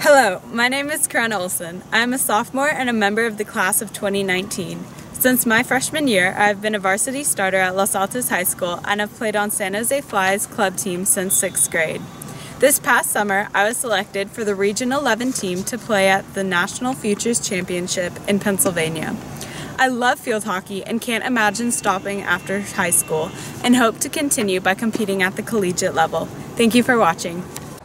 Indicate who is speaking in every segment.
Speaker 1: Hello, my name is Karenna Olson. I am a sophomore and a member of the class of 2019. Since my freshman year, I have been a varsity starter at Los Altos High School and have played on San Jose Fly's club team since 6th grade. This past summer, I was selected for the Region 11 team to play at the National Futures Championship in Pennsylvania. I love field hockey and can't imagine stopping after high school and hope to continue by competing at the collegiate level. Thank you for watching.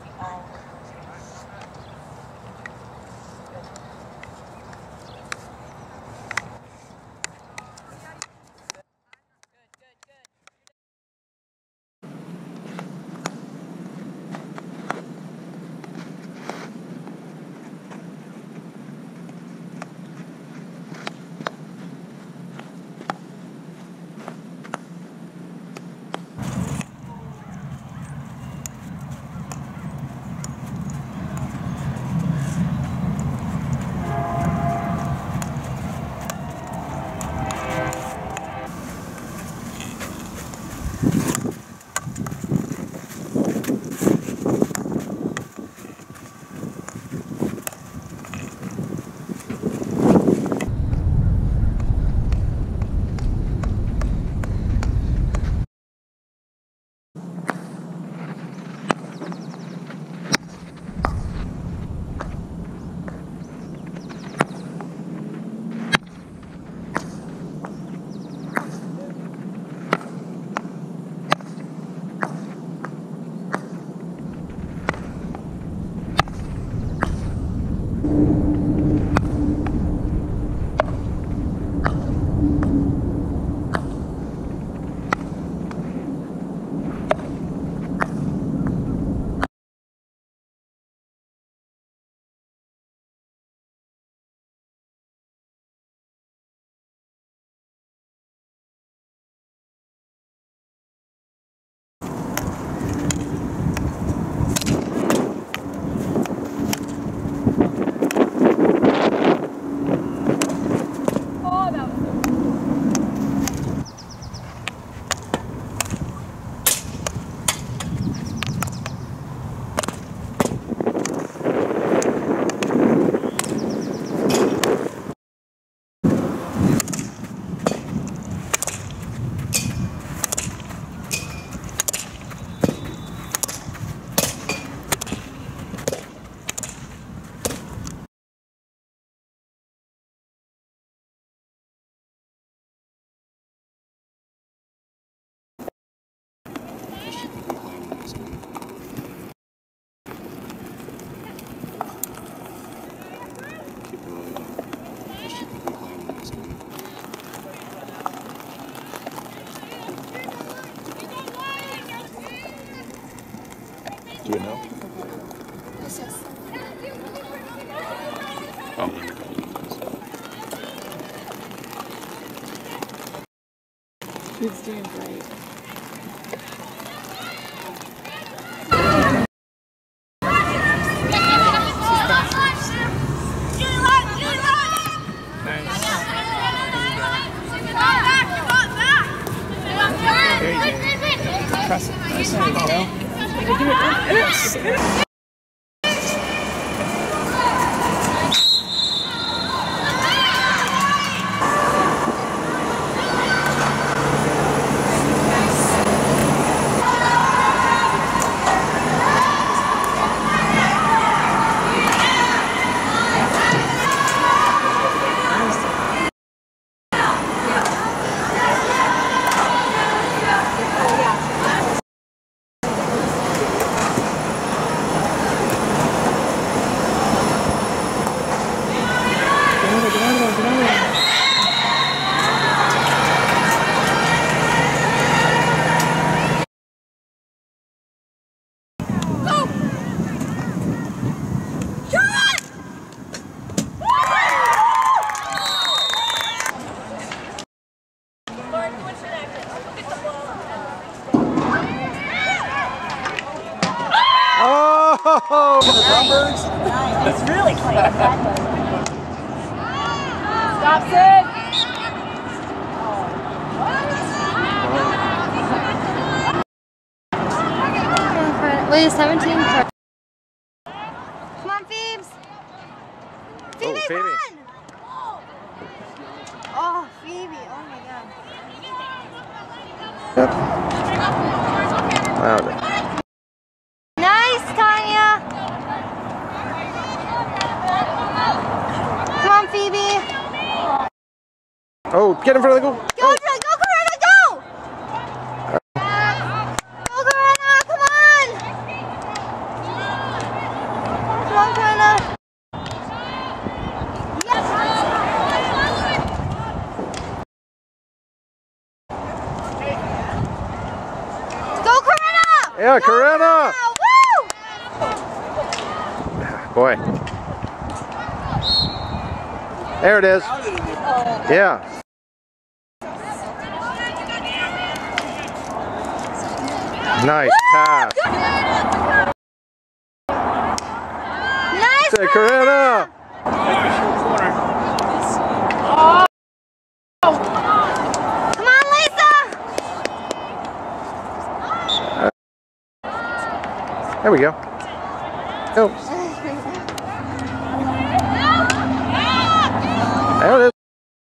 Speaker 2: Do you know?
Speaker 3: Yes, yes.
Speaker 2: Oh.
Speaker 3: He's doing great.
Speaker 2: Press it. There you go. Yes. Oh, the numbers.
Speaker 4: It's really clean. Stops it.
Speaker 3: Wait, 17. Come on, Phoebes.
Speaker 5: Phoebe.
Speaker 3: Oh, Phoebe. Oh my God.
Speaker 5: Yep. Wow.
Speaker 3: Nice, Tanya. Come on, Phoebe.
Speaker 5: Oh, get in front of the goal.
Speaker 3: Go, go, Karenna, go! Go, Karenna, come on! Come on, Karenna. Yes. Go, Karenna!
Speaker 5: Yeah, Karenna!
Speaker 3: Woo!
Speaker 5: Boy. There it is. Yeah. Nice pass.
Speaker 3: Nice,
Speaker 5: Say, Karenna!
Speaker 3: Come on, Lisa!
Speaker 5: There we go. Go. There it is.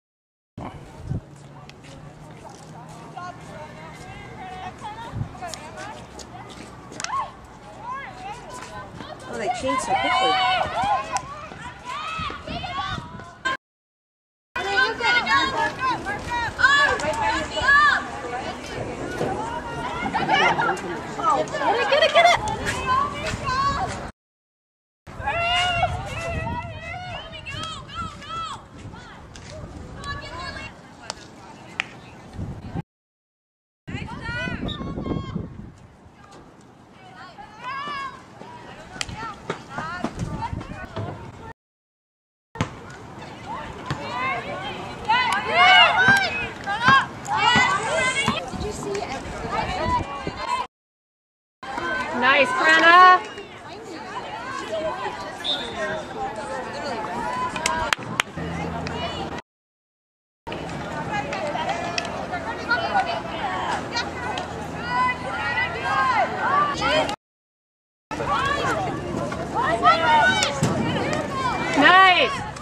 Speaker 6: Oh, they changed so quickly.
Speaker 3: Get it!
Speaker 4: Nice, Karenna. Nice.